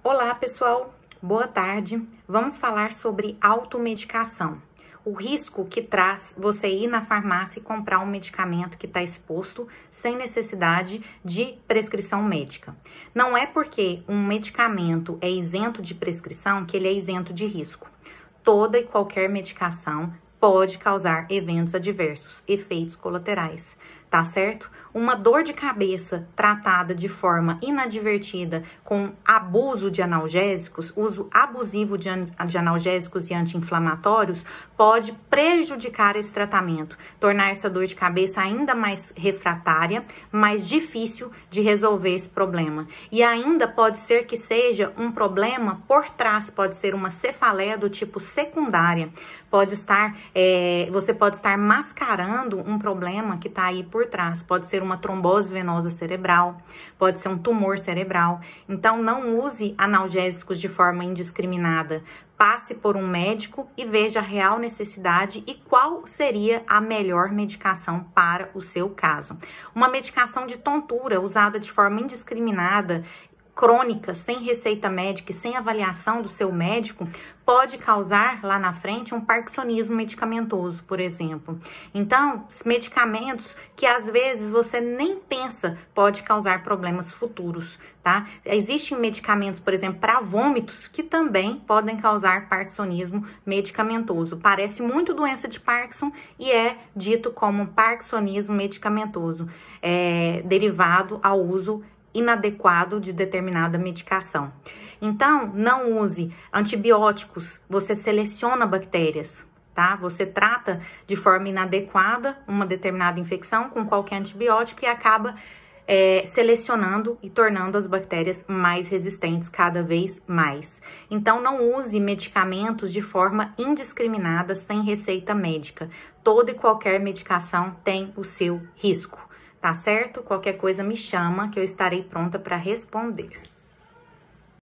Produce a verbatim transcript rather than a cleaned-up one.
Olá, pessoal. Boa tarde. Vamos falar sobre automedicação. O risco que traz você ir na farmácia e comprar um medicamento que está exposto sem necessidade de prescrição médica. Não é porque um medicamento é isento de prescrição que ele é isento de risco. Toda e qualquer medicação pode causar eventos adversos, efeitos colaterais, tá certo? Uma dor de cabeça tratada de forma inadvertida com abuso de analgésicos, uso abusivo de, de analgésicos e anti-inflamatórios, pode prejudicar esse tratamento, tornar essa dor de cabeça ainda mais refratária, mais difícil de resolver esse problema. E ainda pode ser que seja um problema por trás, pode ser uma cefaleia do tipo secundária, pode estar, é, você pode estar mascarando um problema que está aí por trás, pode ser uma trombose venosa cerebral, pode ser um tumor cerebral. Então, não use analgésicos de forma indiscriminada. Passe por um médico e veja a real necessidade e qual seria a melhor medicação para o seu caso. Uma medicação de tontura usada de forma indiscriminada, crônica, sem receita médica e sem avaliação do seu médico, pode causar lá na frente um parkinsonismo medicamentoso, por exemplo. Então, medicamentos que às vezes você nem pensa pode causar problemas futuros, tá? Existem medicamentos, por exemplo, para vômitos que também podem causar parkinsonismo medicamentoso. Parece muito doença de Parkinson e é dito como parkinsonismo medicamentoso, é, derivado ao uso inadequado de determinada medicação. Então, não use antibióticos, você seleciona bactérias, tá? Você trata de forma inadequada uma determinada infecção com qualquer antibiótico e acaba é, selecionando e tornando as bactérias mais resistentes cada vez mais. Então, não use medicamentos de forma indiscriminada, sem receita médica. Toda e qualquer medicação tem o seu risco. Tá certo? Qualquer coisa me chama que eu estarei pronta para responder.